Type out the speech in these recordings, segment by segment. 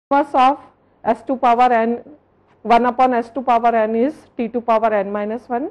inverse of s to power n 1 upon s to power n is t to power n minus 1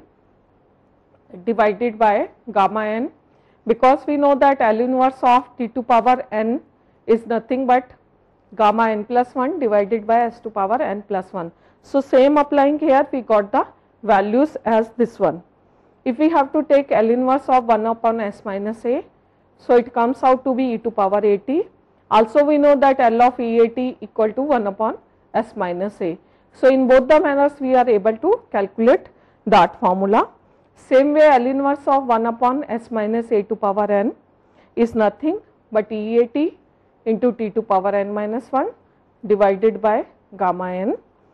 divided by gamma n, because we know that L inverse of t to power n is nothing but gamma n plus 1 divided by s to power n plus 1. So, same applying here, we got the values as this one. If we have to take L inverse of 1 upon s minus a, so it comes out to be e to power at. Also we know that L of EAT equal to 1 upon s minus a. So, in both the manners we are able to calculate that formula. Same way L inverse of 1 upon s minus a to power n is nothing but EAT into t to power n minus 1 divided by gamma n.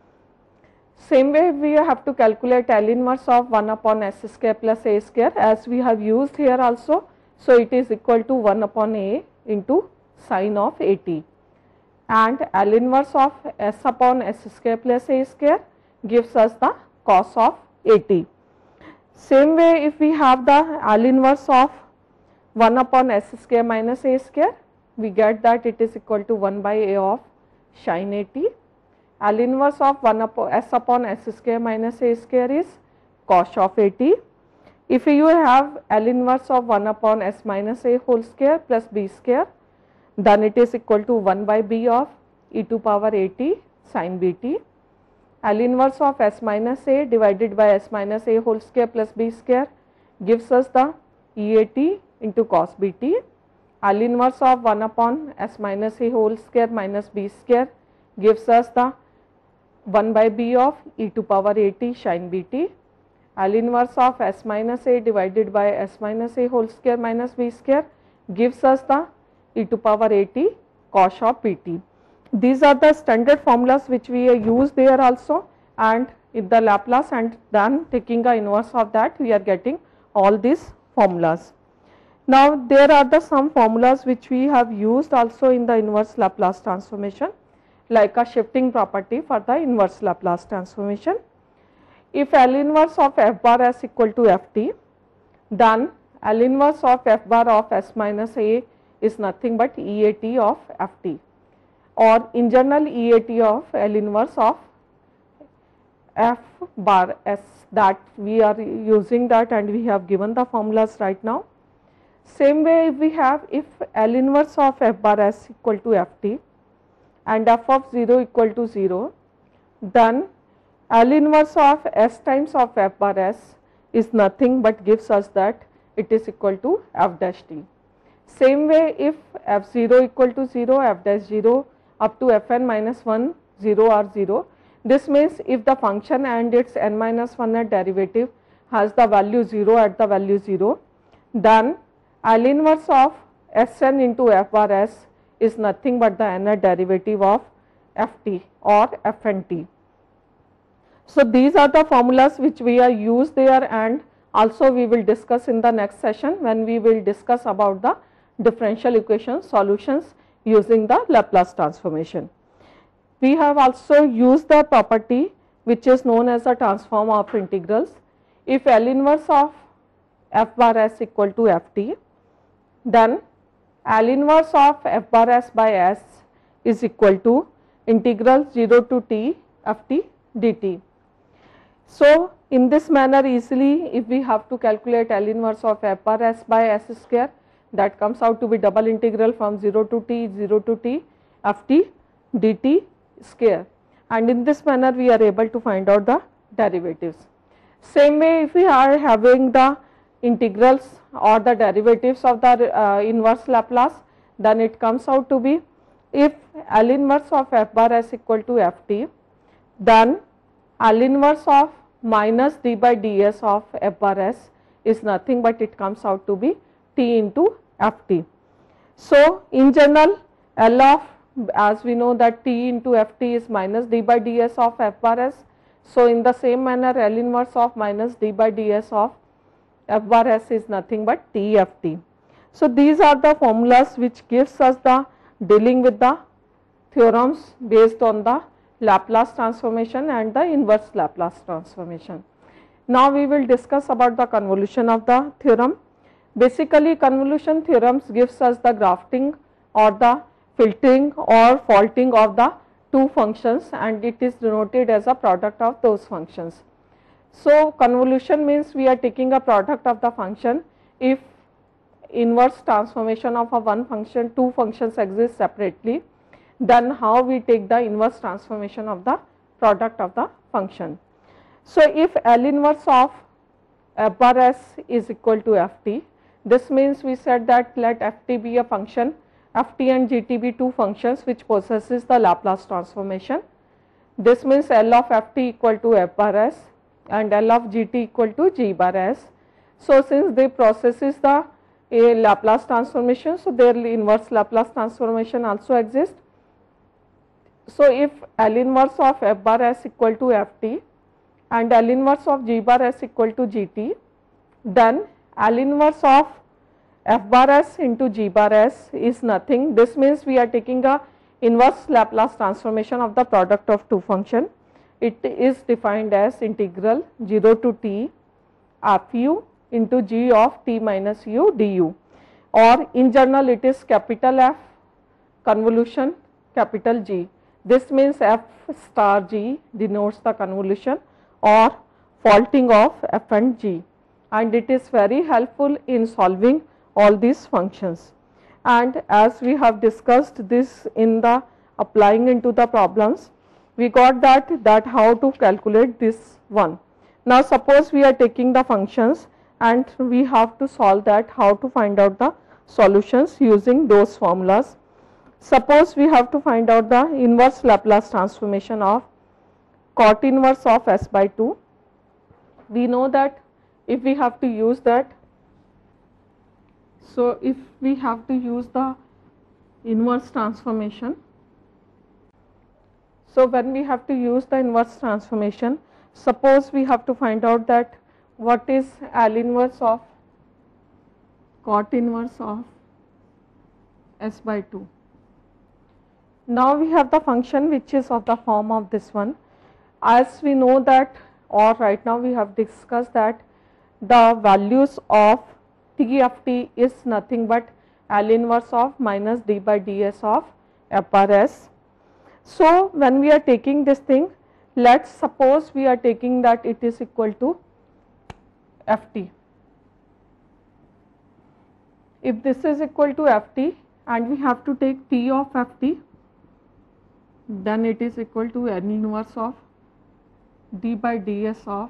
Same way we have to calculate L inverse of 1 upon s square plus a square, as we have used here also. So, it is equal to 1 upon a into sine of at, and L inverse of s upon s square plus a square gives us the cos of at. Same way if we have the L inverse of 1 upon s square minus a square, we get that it is equal to 1 by a of sin at. L inverse of 1 upon s square minus a square is cos of at. If you have L inverse of 1 upon s minus a whole square plus b square, then it is equal to 1 by b of e to power at sin bt. L inverse of s minus a divided by s minus a whole square plus b square gives us the EAT into cos bt. L inverse of 1 upon s minus a whole square minus b square gives us the 1 by b of e to power at sin bt. L inverse of s minus a divided by s minus a whole square minus b square gives us the e to power at cos of bt. These are the standard formulas which we use there also, and in the Laplace, and then taking the inverse of that we are getting all these formulas. Now, there are the some formulas which we have used also in the inverse Laplace transformation, like a shifting property for the inverse Laplace transformation. If L inverse of f bar s equal to ft, then L inverse of f bar of s minus a is nothing but EAT of ft, or in general EAT of L inverse of f bar s, that we are using that, and we have given the formulas right now. Same way if we have, if L inverse of f bar s equal to ft and f of 0 equal to 0, then L inverse of s times of f bar s is nothing but gives us that it is equal to f dash t. Same way if f0 equal to 0, f dash 0 up to fn minus 1, 0 are 0. This means if the function and its n minus 1 derivative has the value 0 at the value 0, then L inverse of Sn into f bar s is nothing but the n derivative of ft or fnt. So, these are the formulas which we are used there, and also we will discuss in the next session when we will discuss about the differential equation solutions using the Laplace transformation. We have also used the property which is known as the transform of integrals. If L inverse of f bar s equal to ft, then L inverse of f bar s by s is equal to integral 0 to t ft dt. So, in this manner easily, if we have to calculate L inverse of f bar s by s square, that comes out to be double integral from 0 to t ft dt square, and in this manner we are able to find out the derivatives. Same way if we are having the integrals or the derivatives of the inverse Laplace, then it comes out to be, if L inverse of f bar s equal to ft, then L inverse of minus d by ds of f bar s is nothing but it comes out to be t into ft. So, in general L of, as we know that t into ft is minus d by ds of f bar s. So, in the same manner L inverse of minus d by ds of f bar s is nothing but t ft. So, these are the formulas which gives us the dealing with the theorems based on the Laplace transformation and the inverse Laplace transformation. Now, we will discuss about the convolution of the theorem. Basically, convolution theorems gives us the grafting or the filtering or faulting of the two functions and it is denoted as a product of those functions. So convolution means we are taking a product of the function. If inverse transformation of a one function, two functions exist separately, then how we take the inverse transformation of the product of the function. So if L inverse of f bar s is equal to ft, this means we said that let ft be a function, ft and gt be two functions which possesses the Laplace transformation. This means L of ft equal to f bar s and L of gt equal to g bar s. So since they possesses the Laplace transformation, so their inverse Laplace transformation also exists. So if L inverse of f bar s equal to ft and L inverse of g bar s equal to gt, then L inverse of f bar s into g bar s is nothing. This means we are taking a inverse Laplace transformation of the product of two function. It is defined as integral 0 to t fu into g of t minus u du, or in general it is capital F convolution capital G. This means f star g denotes the convolution or faulting of f and g, and it is very helpful in solving all these functions. And as we have discussed this in the applying into the problems, we got that how to calculate this one. Now suppose we are taking the functions and we have to solve that, how to find out the solutions using those formulas. Suppose we have to find out the inverse Laplace transformation of cot inverse of s by 2. We know that if we have to use that, so if we have to use the inverse transformation, so when we have to use the inverse transformation, suppose we have to find out that what is L inverse of cot inverse of s by 2. Now we have the function which is of the form of this one. As we know that, or right now we have discussed that the values of t of t is nothing but L inverse of minus d by ds of f bar s. So when we are taking this thing, let's suppose we are taking that it is equal to ft. If this is equal to ft and we have to take t of ft, then it is equal to n inverse of d by ds of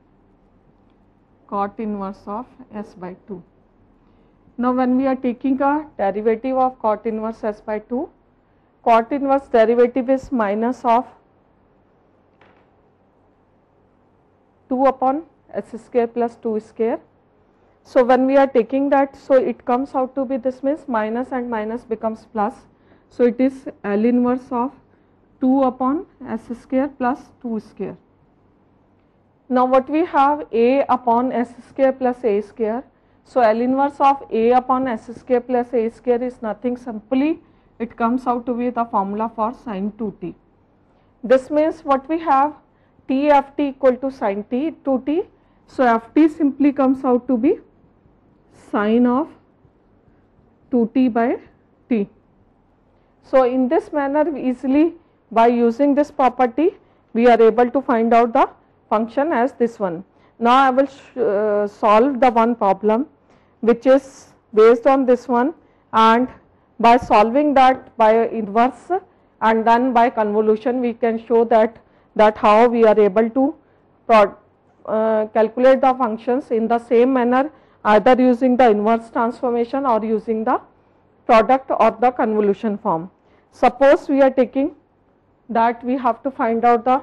cot inverse of s by 2. Now when we are taking a derivative of cot inverse s by 2, cot inverse derivative is minus of 2 upon s square plus 2 square. So when we are taking that, so it comes out to be, this means minus and minus becomes plus. So it is L inverse of 2 upon s square plus 2 square. Now what we have, a upon s square plus a square. So L inverse of a upon s square plus a square is nothing, simply it comes out to be the formula for sin 2t. This means what we have, t f t equal to sin t 2t. So f t simply comes out to be sin of 2t by t. So in this manner, easily by using this property we are able to find out the function as this one. Now I will solve the one problem which is based on this one, and by solving that by inverse and then by convolution we can show that how we are able to calculate the functions in the same manner, either using the inverse transformation or using the product or the convolution form. Suppose we are taking that we have to find out the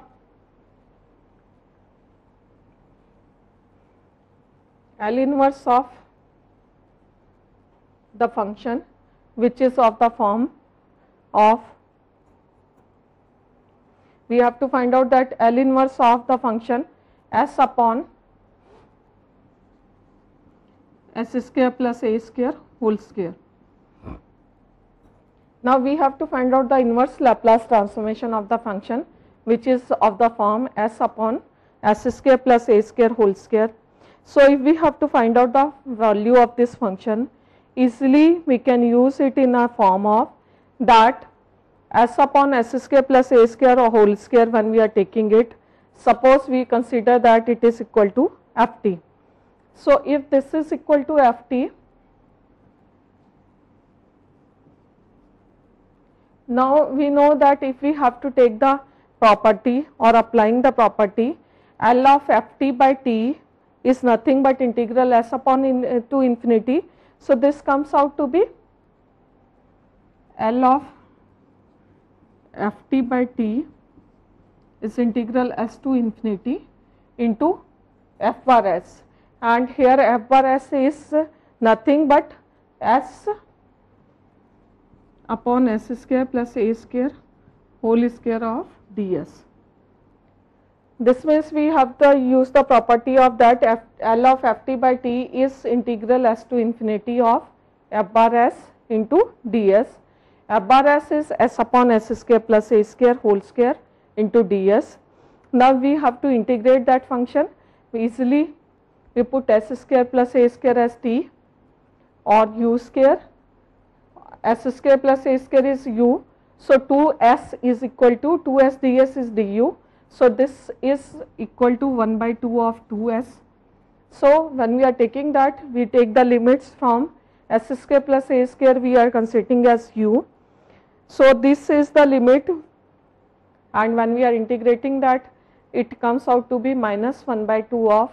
L inverse of the function which is of the form of, we have to find out that L inverse of the function s upon s square plus a square whole square. Now we have to find out the inverse Laplace transformation of the function which is of the form s upon s square plus a square whole square. So if we have to find out the value of this function, easily we can use it in a form of that s upon s square plus a square or whole square when we are taking it. Suppose we consider that it is equal to ft. So if this is equal to ft, now we know that if we have to take the property or applying the property, L of ft by t is nothing but integral s upon to infinity. So this comes out to be L of ft by t is integral s to infinity into f bar s, and here f bar s is nothing but s upon s square plus a square whole square of ds. This means we have to use the property of that L of ft by t is integral s to infinity of f bar s into ds. F bar s is s upon s square plus a square whole square into ds. Now we have to integrate that function. We easily we put s square plus a square as t, or u square, s square plus a square is u. So 2s is equal to 2s ds is du. So this is equal to 1 by 2 of 2s. So when we are taking that, we take the limits from s square plus a square we are considering as u. So this is the limit, and when we are integrating that, it comes out to be minus 1 by 2 of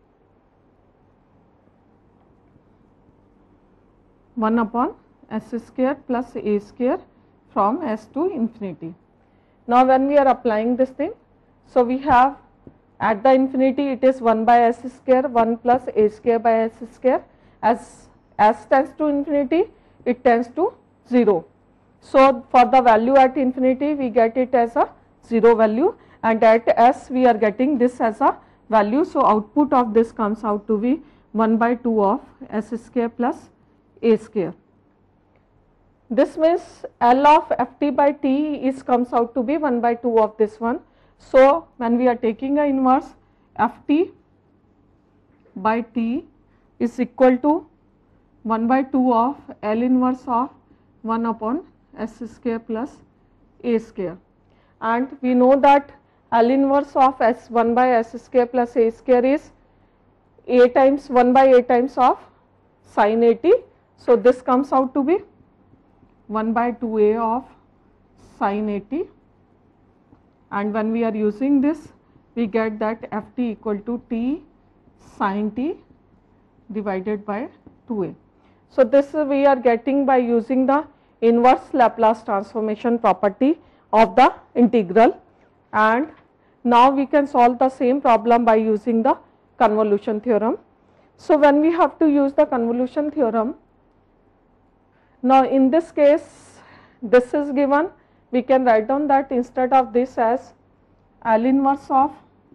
1 upon s square plus a square from s to infinity. Now when we are applying this thing, so we have at the infinity it is 1 by s square 1 plus a square by s square. As s tends to infinity, it tends to 0. So for the value at infinity we get it as a 0 value, and at s we are getting this as a value. So output of this comes out to be 1 by 2 of s square plus a square. This means L of ft by t is comes out to be 1 by 2 of this one. So when we are taking a inverse, ft by t is equal to 1 by 2 of L inverse of 1 upon s square plus a square, and we know that L inverse of s 1 by s square plus a square is a times 1 by a times of sin a t. So this comes out to be 1 by 2a of sin a t, and when we are using this, we get that ft equal to t sin t divided by 2a. So this we are getting by using the inverse Laplace transformation property of the integral, and now we can solve the same problem by using the convolution theorem. So when we have to use the convolution theorem, now in this case this is given, we can write down that instead of this as L inverse of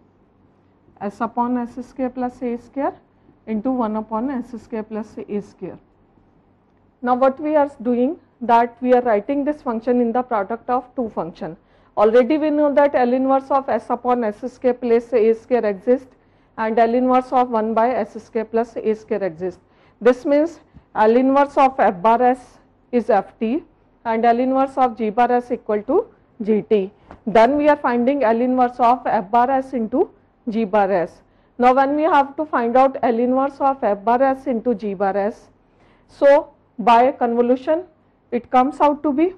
s upon s square plus a square into 1 upon s square plus a square. Now what we are doing, that we are writing this function in the product of two functions. Already we know that L inverse of s upon s square plus a square exists, and L inverse of 1 by s square plus a square exists. This means L inverse of f bar s is ft, and L inverse of g bar s equal to gt. Then we are finding L inverse of f bar s into g bar s. Now when we have to find out L inverse of f bar s into g bar s, so by convolution it comes out to be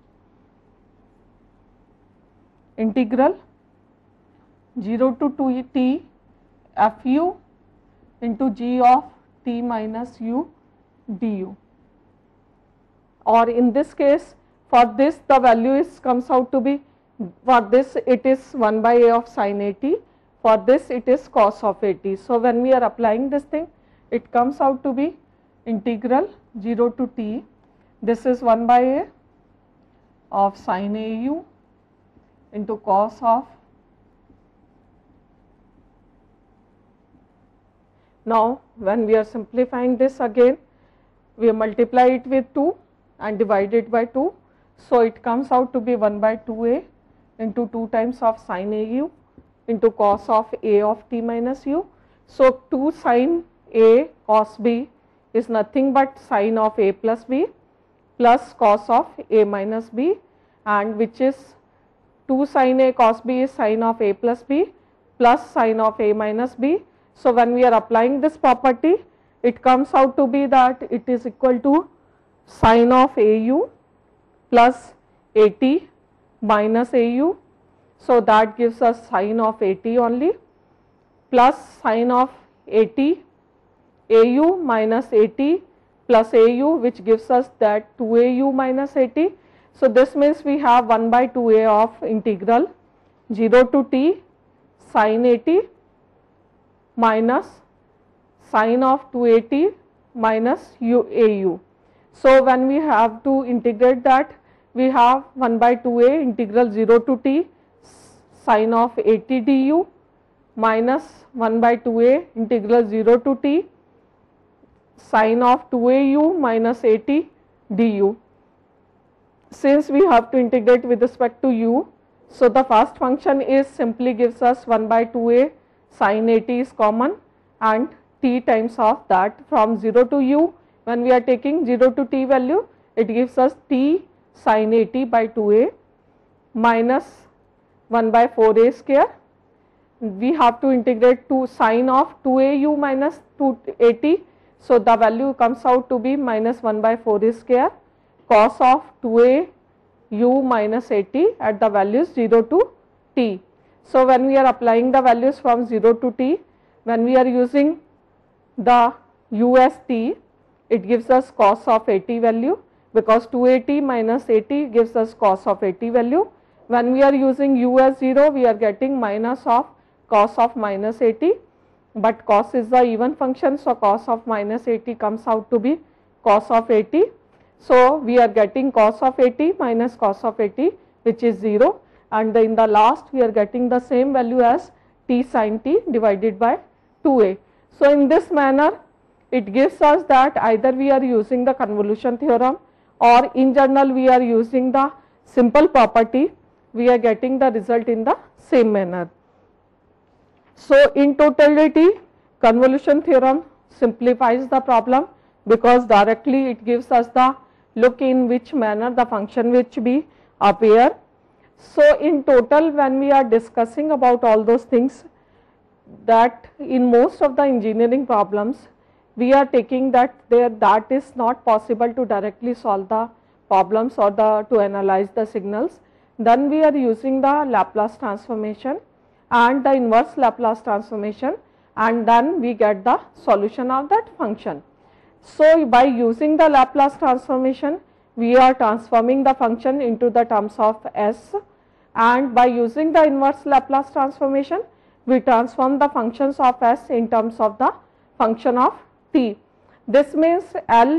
integral 0 to 2t fu into g of t minus u du, or in this case for this the value is comes out to be, for this it is 1 by a of sin a t, for this it is cos of a t. So when we are applying this thing, it comes out to be integral 0 to t, this is 1 by a of sin a u into cos of, now when we are simplifying this again, we multiply it with 2 and divide it by 2. So it comes out to be 1 by 2a into 2 times of sin a u into cos of a of t minus u. So 2 sin a cos b is nothing but sin of a plus b plus cos of a minus b, and which is 2 sin A cos B is sin of A plus B plus sin of A minus B. So when we are applying this property, it comes out to be that it is equal to sin of AU plus AT minus AU. So that gives us sin of AT only, plus sin of AT AU minus AT plus AU, which gives us that 2AU minus AT. So this means we have 1 by 2A of integral 0 to t sin AT minus sin of 2AT minus AU. So when we have to integrate that, we have 1 by 2A integral 0 to t sin of AT du minus 1 by 2A integral 0 to t sin of 2AU minus AT du. Since we have to integrate with respect to u, so the first function is simply gives us 1 by 2A sin AT is common, and t times of that from 0 to u. When we are taking 0 to t value, it gives us t sin AT by 2A minus 1 by 4A square. We have to integrate to sin of 2AU minus 2AT. So the value comes out to be minus 1 by 4A square cos of 2AU minus AT at the values 0 to t. So when we are applying the values from 0 to t, when we are using the u as t, it gives us cos of AT value, because 2AT minus AT gives us cos of AT value. When we are using u as 0, we are getting minus of cos of minus AT, but cos is the even function, so cos of minus AT comes out to be cos of AT. So we are getting cos of AT minus cos of AT, which is 0, and in the last we are getting the same value as t sin t divided by 2A. So in this manner, it gives us that either we are using the convolution theorem, or in general we are using the simple property, we are getting the result in the same manner. So in totality, convolution theorem simplifies the problem, because directly it gives us the look in which manner the function which be appear. So in total, when we are discussing about all those things, that in most of the engineering problems we are taking that that is not possible to directly solve the problems or to analyze the signals, then we are using the Laplace transformation and the inverse Laplace transformation, and then we get the solution of that function. So by using the Laplace transformation, we are transforming the function into the terms of s, and by using the inverse Laplace transformation, we transform the functions of s in terms of the function of t. This means L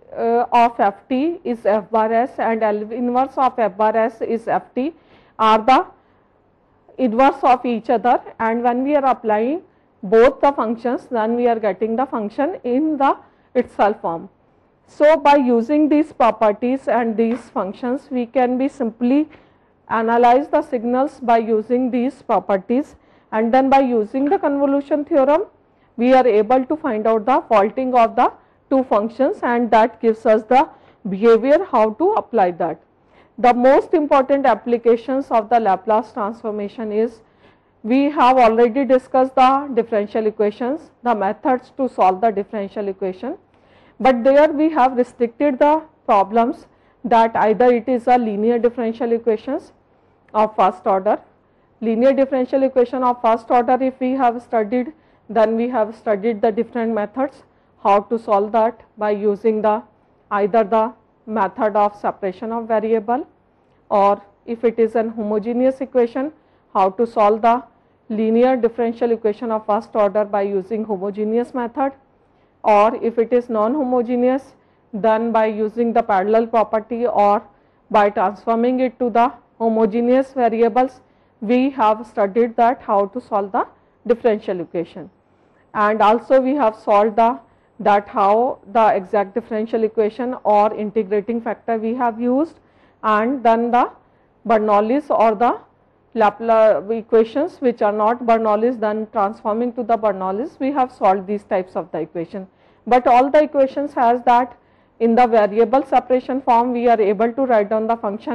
of ft is f bar s and L inverse of f bar s is ft are the inverse of each other, and when we are applying both the functions, then we are getting the function in the itself form. So by using these properties and these functions, we can be simply analyze the signals by using these properties, and then by using the convolution theorem, we are able to find out the faulting of the two functions, and that gives us the behavior how to apply that. The most important applications of the Laplace transformation is, we have already discussed the differential equations, the methods to solve the differential equation, but there we have restricted the problems that either it is a linear differential equations of first order. Linear differential equation of first order, if we have studied, then we have studied the different methods how to solve that by using the either the method of separation of variable, or if it is an homogeneous equation, how to solve the linear differential equation of first order by using homogeneous method, or if it is non-homogeneous, then by using the parallel property or by transforming it to the homogeneous variables. We have studied that how to solve the differential equation, and also we have solved that how the exact differential equation or integrating factor we have used, and then the Bernoulli's or the Laplace equations which are not Bernoulli's, then transforming to the Bernoulli's, we have solved these types of the equation. But all the equations has that in the variable separation form we are able to write down the function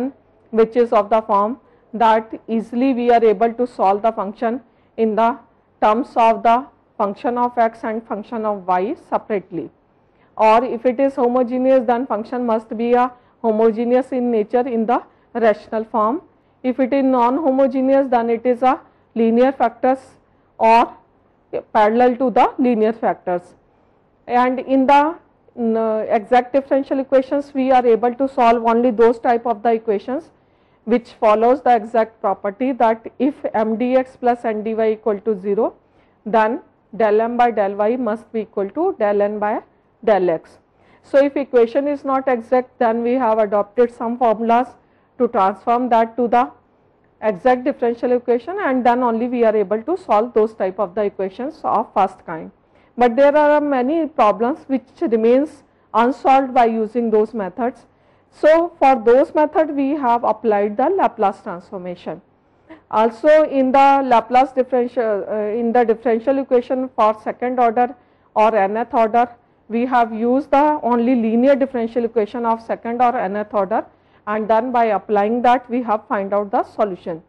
which is of the form that easily we are able to solve the function in the terms of the function of x and function of y separately. Or if it is homogeneous, then function must be a homogeneous in nature in the rational form. If it is non-homogeneous, then it is a linear factors or parallel to the linear factors. And in the exact differential equations, we are able to solve only those type of the equations which follows the exact property that if m dx plus n dy equal to 0, then del m by del y must be equal to del n by del x. So if equation is not exact, then we have adopted some formulas to transform that to the exact differential equation, and then only we are able to solve those type of the equations of first kind. But there are many problems which remains unsolved by using those methods. So for those methods we have applied the Laplace transformation. Also in the Laplace differential in the differential equation for second order or nth order, we have used the only linear differential equation of second or nth order, and then by applying that we have find out the solution.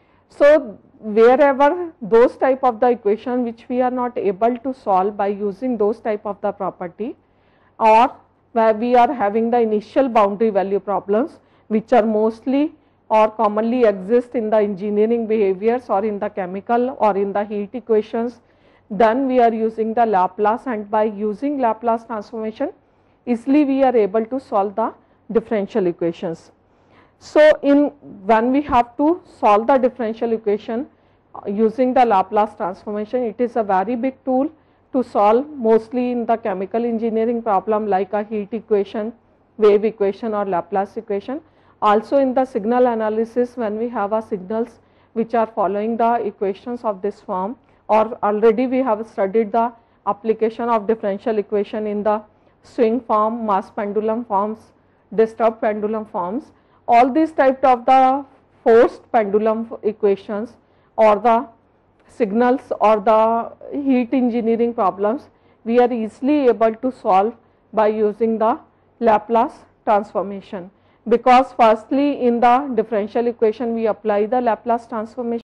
So wherever those type of the equation which we are not able to solve by using those type of the property, or where we are having the initial boundary value problems which are mostly or commonly exist in the engineering behaviors or in the chemical or in the heat equations, then we are using the Laplace, and by using Laplace transformation easily we are able to solve the differential equations. So when we have to solve the differential equation using the Laplace transformation, it is a very big tool to solve mostly in the chemical engineering problem like a heat equation, wave equation or Laplace equation. Also in the signal analysis, when we have a signals which are following the equations of this form, or already we have studied the application of differential equation in the swing form, mass pendulum forms, disturbed pendulum forms. All these type of the forced pendulum equations or the signals or the heat engineering problems, we are easily able to solve by using the Laplace transformation, because firstly in the differential equation we apply the Laplace transformation.